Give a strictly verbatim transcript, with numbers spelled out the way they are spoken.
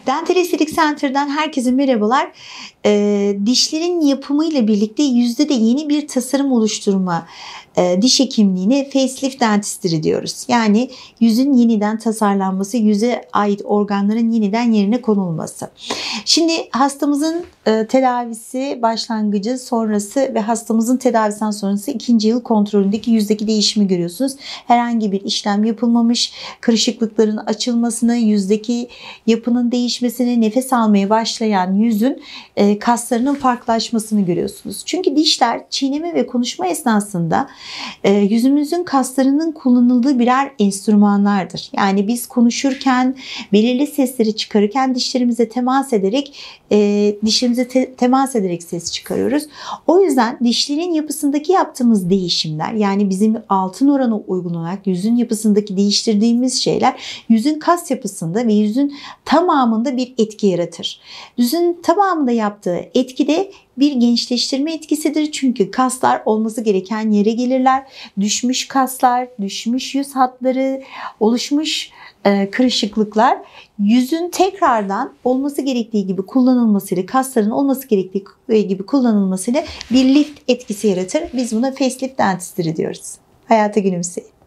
Dental Estetik Center'dan herkese merhabalar. Ee, dişlerin yapımıyla birlikte yüzde de yeni bir tasarım oluşturma e, diş hekimliğine facelift dentistry diyoruz. Yani yüzün yeniden tasarlanması, yüze ait organların yeniden yerine konulması. Şimdi hastamızın e, tedavisi başlangıcı, sonrası ve hastamızın tedavisinden sonrası ikinci yıl kontrolündeki yüzdeki değişimi görüyorsunuz. Herhangi bir işlem yapılmamış, kırışıklıkların açılmasını, yüzdeki yapının değişmesini, nefes almaya başlayan yüzün e, kaslarının farklılaşmasını görüyorsunuz. Çünkü dişler çiğneme ve konuşma esnasında e, yüzümüzün kaslarının kullanıldığı birer enstrümanlardır. Yani biz konuşurken, belirli sesleri çıkarırken dişlerimize temas ederek e, dişlerimize te- temas ederek ses çıkarıyoruz. O yüzden dişlerin yapısındaki yaptığımız değişimler, yani bizim altın oranı uygun olarak yüzün yapısındaki değiştirdiğimiz şeyler yüzün kas yapısında ve yüzün tamamında bir etki yaratır. Yüzün tamamında yaptığı etki de bir gençleştirme etkisidir. Çünkü kaslar olması gereken yere gelirler. Düşmüş kaslar, düşmüş yüz hatları, oluşmuş e, kırışıklıklar yüzün tekrardan olması gerektiği gibi kullanılmasıyla, kasların olması gerektiği gibi kullanılmasıyla bir lift etkisi yaratır. Biz buna facelift dentistry diyoruz. Hayata gülümseyin.